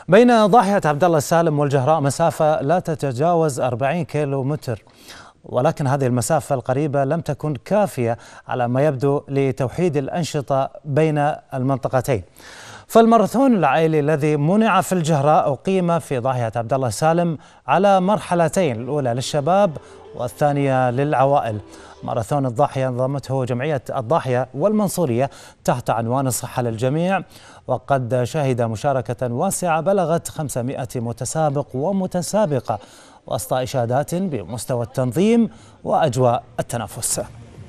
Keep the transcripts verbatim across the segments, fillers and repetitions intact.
بين ضاحية عبد الله السالم والجهراء مسافة لا تتجاوز أربعين كيلو متر، ولكن هذه المسافة القريبة لم تكن كافية على ما يبدو لتوحيد الأنشطة بين المنطقتين. فالماراثون العائلي الذي منع في الجهراء أقيم في ضاحية عبد الله السالم على مرحلتين، الأولى للشباب والثانية للعوائل. ماراثون الضاحية نظمته جمعية الضاحية والمنصورية تحت عنوان الصحة للجميع، وقد شهد مشاركة واسعة بلغت خمسمائة متسابق ومتسابقة وسط إشادات بمستوى التنظيم وأجواء التنافس.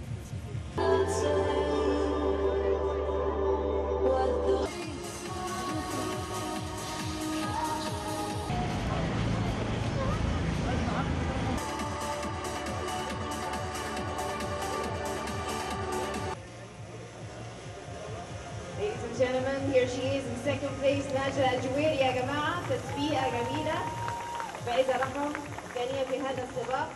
Ladies and gentlemen, here she is in second place ناجلة الجويري يا جماعة، تسبيقة جميلة فائزة رقم ثانية في هذا السباق.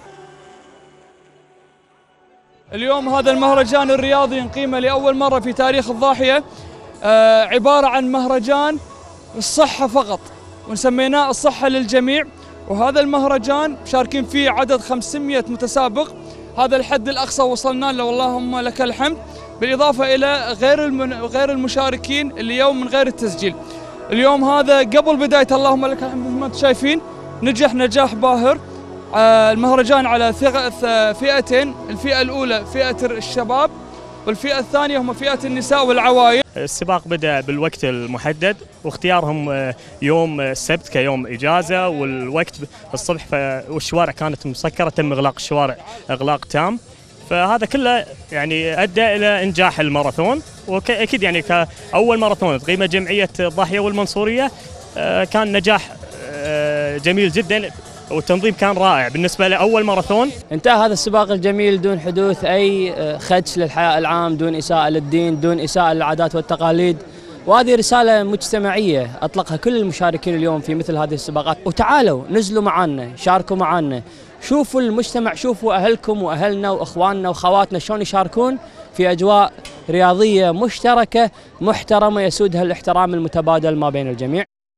اليوم هذا المهرجان الرياضي نقيمه لأول مرة في تاريخ الضاحية، آه عبارة عن مهرجان الصحة فقط، وسميناه الصحة للجميع. وهذا المهرجان مشاركين فيه عدد خمسمائة متسابق، هذا الحد الأقصى وصلنا له واللهم لك الحمد، بالإضافة إلى غير المن... غير المشاركين اليوم من غير التسجيل. اليوم هذا قبل بداية اللهم لك الحمد مثل ما انتم شايفين نجح نجاح باهر. آه المهرجان على فئتين، الفئة الأولى فئة الشباب والفئة الثانية هم فئة النساء والعوائل. السباق بدأ بالوقت المحدد واختيارهم يوم السبت كيوم إجازة، والوقت الصبح والشوارع كانت مسكرة، تم إغلاق الشوارع إغلاق تام، فهذا كله يعني أدى إلى إنجاح الماراثون. وأكيد يعني كأول ماراثون تقيمه جمعية الضاحية والمنصورية كان نجاح جميل جدا، والتنظيم كان رائع بالنسبة لأول ماراثون. انتهى هذا السباق الجميل دون حدوث أي خدش للحياء العام، دون إساءة للدين، دون إساءة للعادات والتقاليد، وهذه رسالة مجتمعية أطلقها كل المشاركين اليوم في مثل هذه السباقات. وتعالوا نزلوا معنا، شاركوا معنا، شوفوا المجتمع، شوفوا أهلكم وأهلنا وإخواننا وخواتنا شلون يشاركون في أجواء رياضية مشتركة محترمة يسودها الاحترام المتبادل ما بين الجميع.